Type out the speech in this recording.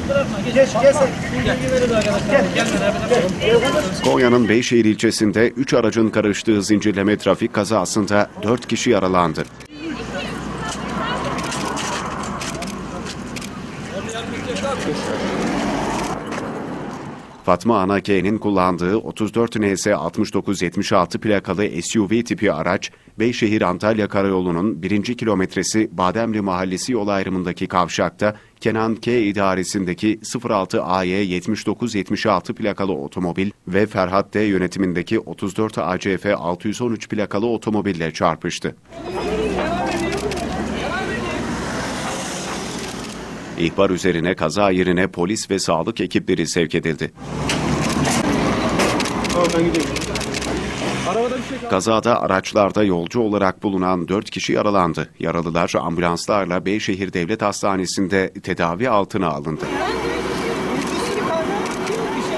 Konya'nın Beyşehir ilçesinde 3 aracın karıştığı zincirleme trafik kazasında 4 kişi yaralandı. Fatma Ana K'nin kullandığı 34 NS 6976 plakalı SUV tipi araç, Beyşehir-Antalya Karayolu'nun 1. kilometresi Bademli Mahallesi yol ayrımındaki kavşakta Kenan K idaresindeki 06 AY 7976 plakalı otomobil ve Ferhat D yönetimindeki 34 ACF 613 plakalı otomobille çarpıştı. İhbar üzerine kaza yerine polis ve sağlık ekipleri sevk edildi. Kazada araçlarda yolcu olarak bulunan 4 kişi yaralandı. Yaralılar ambulanslarla Beyşehir Devlet Hastanesi'nde tedavi altına alındı.